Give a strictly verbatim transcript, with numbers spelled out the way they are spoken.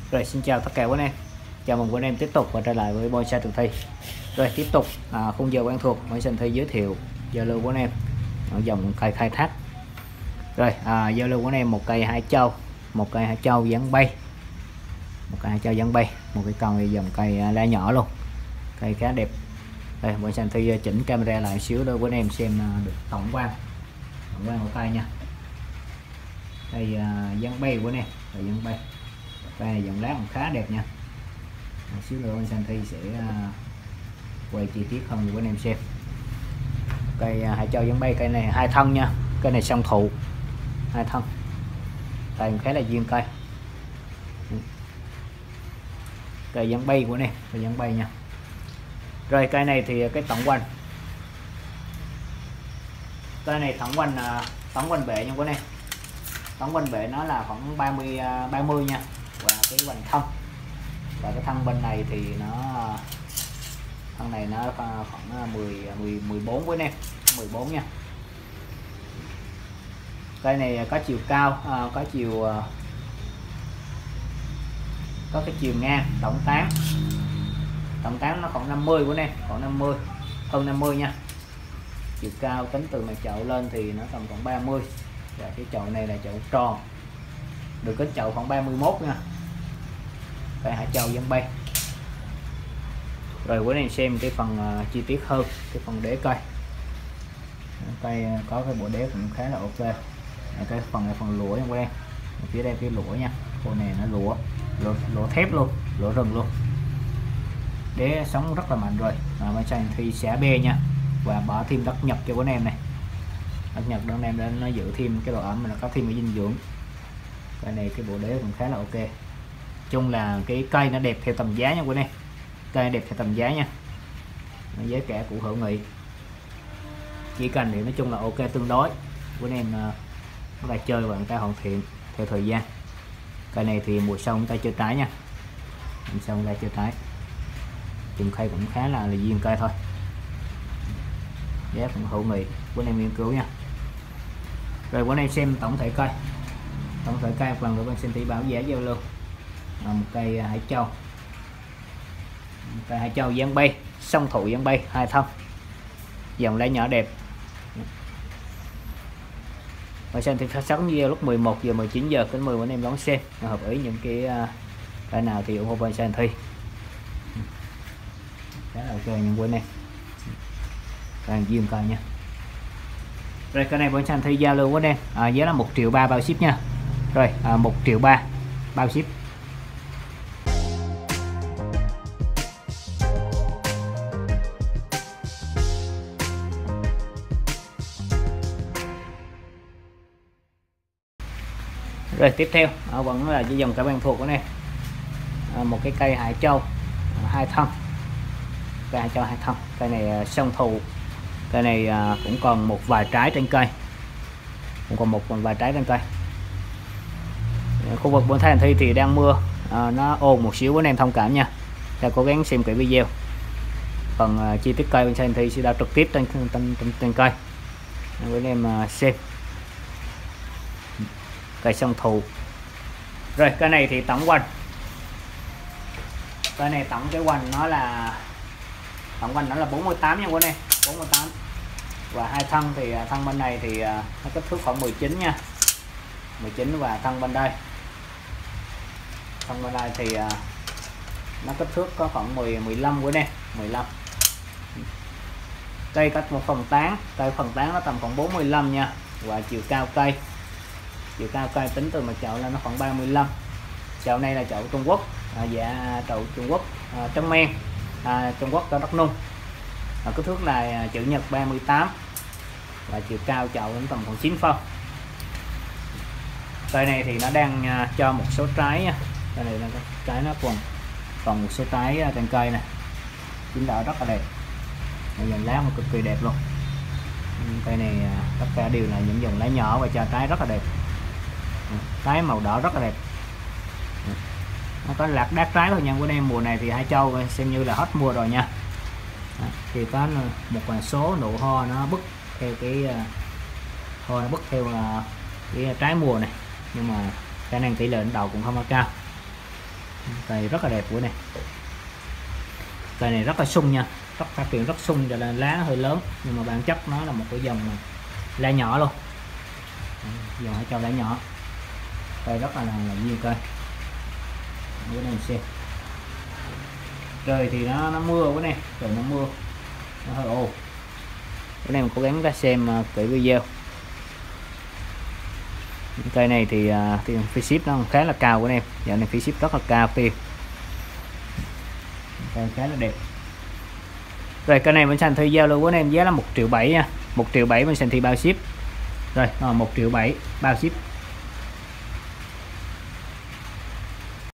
Rồi xin chào tất cả quý anh em, chào mừng quý anh em tiếp tục quay trở lại với Bonsai Trường Thi. Rồi tiếp tục à, khung giờ quen thuộc, Bonsai Trường Thi giới thiệu giao lưu của anh em ở dòng cây khai thác. Rồi à, giao lưu của anh em một cây hải châu, một cây hải châu dáng bay, một cây hải châu dáng bay, một cái con dòng cây lá nhỏ luôn, cây khá đẹp. Đây Bonsai Trường Thi chỉnh camera lại xíu để quý anh em xem được tổng quan, tổng quan của cây nha. Cây à, dáng bay của anh em, cây dáng bay. Cây này dòng lá cũng khá đẹp nha. Một xíu nữa Bonsai Trường Thi sẽ uh, quay chi tiết hơn cho anh em xem. Cây uh, hải châu dáng bay, cây này hai thân nha, cây này song thụ hai thân, cây khá là duyên cây. Cây dáng bay của anh em, cây dáng bay nha. Rồi cây này thì cái tổng quanh, cây này tổng quanh uh, tổng quanh bệ nha của anh em. Tổng quanh bệ nó là khoảng ba mươi uh, ba mươi nha, và cái hoành thân, và cái thân bên này thì nó thân này nó khoảng mười mười mười bốn với anh em, mười bốn nha. Cây này có chiều cao, à, có chiều à, có cái chiều ngang tổng tán, tổng tán nó khoảng năm mươi của anh em, khoảng năm mươi, hơn năm mươi nha. Chiều cao tính từ mặt chậu lên thì nó tầm khoảng ba mươi, và cái chậu này là chậu tròn, được cái chậu khoảng ba mươi mốt nha. Cây hải châu dáng bay. Rồi quý anh xem cái phần uh, chi tiết hơn, cái phần đế cây. Cây uh, có cái bộ đế cũng khá là ok. Đây, cái phần này phần lũa nha quý em, phía đây phía lũa nha, cô này nó lũa, lũa, lũa thép luôn, lũa rừng luôn. Đế sống rất là mạnh rồi. À, Bonsai Trường Thi xả bê nha, và bỏ thêm đất Nhật cho quý anh em này. Đất Nhật đó anh em để nó giữ thêm cái độ ẩm, mà nó có thêm cái dinh dưỡng. Cây này cái bộ đế cũng khá là ok. Chung là cái cây nó đẹp theo tầm giá nha quý anh em, cây đẹp theo tầm giá nha, nó giá cả của hữu nghị, chỉ cần thì nói chung là ok tương đối. Quý anh em chúng ta chơi và người ta hoàn thiện theo thời gian. Cây này thì mùa sau chúng ta chơi trái nha, mùa sau chúng ta chơi trái, chùm cây cũng khá là, là duyên cây thôi, giá cũng hữu nghị, quý anh em nghiên cứu nha. Rồi quý anh em xem tổng thể cây, tổng thể cây một lần nữa bên Bonsai Trường Thi báo giá giao lưu. À, một cây hải châu, một cây hải châu dáng bay, song thụ dáng bay hai thân, dòng lá nhỏ đẹp. Và xem thì phát sóng video lúc mười một giờ mười chín giờ, kính mời anh em đón xem, hợp ý những cái cái nào thì ủng hộ Bonsai Trường Thi. Khá là ok những quý anh em, càng duyên coi nha. Rồi cái này Bonsai Trường Thi giao lưu với anh em, à, giá là một triệu ba bao ship nha. Rồi à, một triệu ba bao ship. Rồi tiếp theo à, vẫn là cái dòng cây quen thuộc của này, à, một cái cây hải châu à, hai thân, cây hải châu hai thân. Cây này à, song thụ, cây này à, cũng còn một vài trái trên cây, cũng còn một vài trái trên cây. Khu vực Bonsai Trường Thi thì đang mưa, à, nó ồn một xíu, anh em thông cảm nha, ta cố gắng xem kỹ video. Phần à, chi tiết cây Bonsai Trường Thi sẽ đo trực tiếp trên trên, trên, trên cây với anh em à, xem. Cây song thụ. Rồi cái này thì tổng quanh, cái này tổng cái quanh nó là tổng quanh nó là bốn mươi tám nha quý anh em, bốn mươi tám. Và hai thân thì thân bên này thì nó kích thước khoảng mười chín nha, mười chín, và thân bên đây, thân bên đây thì nó kích thước có khoảng mười mười lăm quý anh em, mười lăm. Cây có một phần tán, cây phần tán nó tầm khoảng bốn mươi lăm nha, và chiều cao cây, chiều cao cây tính từ mặt chậu là nó khoảng ba mươi lăm. Chậu này là chậu Trung Quốc, à, dạ chậu Trung Quốc à, trắng men, à, Trung Quốc có đất nung, à, kích thước là chữ nhật ba mươi tám, và chiều cao chậu đến tầm khoảng chín phân. Cây này thì nó đang à, cho một số trái nha, cây này là trái nó còn còn một số trái trên cây này, chín đỏ rất là đẹp, dòng lá cực kỳ đẹp luôn. Cây này à, tất cả đều là những dòng lá nhỏ và cho trái rất là đẹp, trái màu đỏ rất là đẹp. Nó có lạc đác trái thôi nha của em. Mùa này thì hải châu xem như là hết mùa rồi nha. Đó, thì có một vài số nụ hoa nó bứt theo cái hoa nó bứt theo cái trái mùa này, nhưng mà khả năng tỷ lệ đầu cũng không có cao. Cây rất là đẹp của này. Cây này rất là sung nha, rất phát triển rất sung, cho nên lá hơi lớn nhưng mà bản chất nó là một cái dòng lá nhỏ luôn, dòng hay cho lá nhỏ. Cây rất là là, là duyên cây. Bữa này mình xem trời thì nó nó mưa bữa này, trời nó mưa nó hơi ồ. Bữa nay mình cố gắng ra xem uh, cái video. Cây này thì uh, tiền phí ship nó khá là cao của em, dạo này phí ship rất là cao tiền. Cây khá là đẹp. Rồi cây này mình sành thi giao lưu của em giá là một triệu bảy nha, một triệu bảy mình sành thi bao ship. Rồi à, một triệu bảy bao ship.